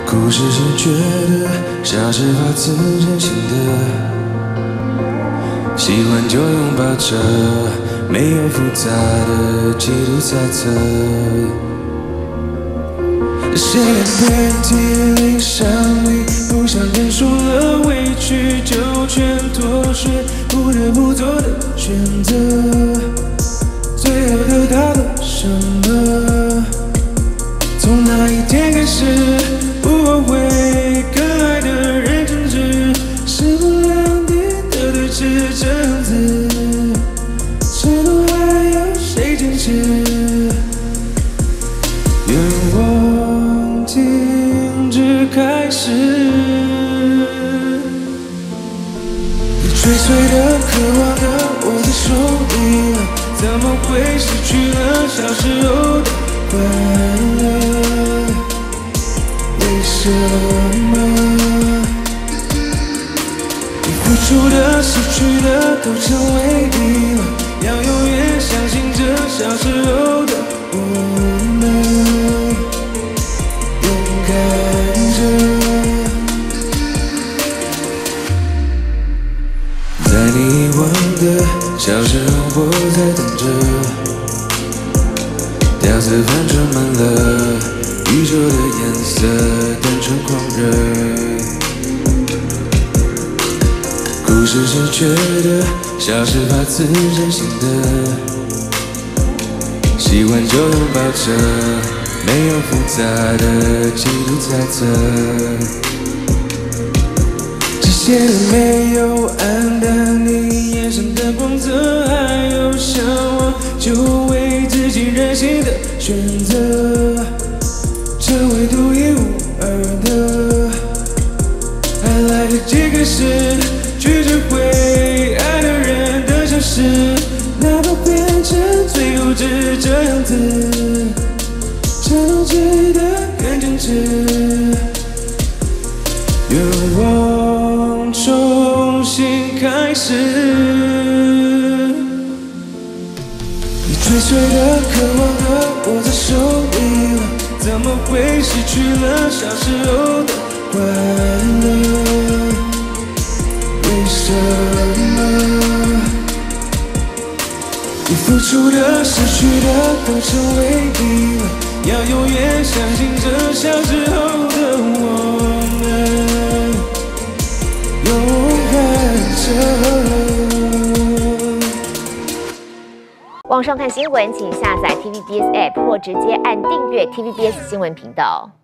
故事是觉得像是发自真心的，喜欢就拥抱着，没有复杂的嫉妒猜测。谁的遍体鳞伤里，不想认输了，委屈就全妥协，不得不做的选择。最后得到了什么？从那一天开始，不后悔更爱的人争执，势不两立的对峙这样子，谁都还有谁坚持？愿望停止开始，你追随的、渴望的，握在手里了，怎么会失去了小时候的快乐？为什么你付出的、失去的都成为一了？要永远相信着小时候的我们，勇敢着。在你遗忘的小时候，我在等着，调色盘装满了宇宙的颜色，单纯狂热。故事是觉得像是发自真心的，喜欢就拥抱着，没有复杂的嫉妒猜测。这些年没有暗淡你眼神的光泽，还有向往，就为自己任性的选择，成为独一无二的。还来得及开始，拒绝会爱的人的消失，哪怕变成最幼稚这样子，才能记得更坚持。愿望重新开始，你追随的、渴望的，握在手里了，怎么会失去了小时候的快乐？为什么你付出的、失去的都成为一了？要永远相信着小时候的我们，勇敢着。 网上看新闻，请下载 TVBS App 或直接按订阅 TVBS 新闻频道。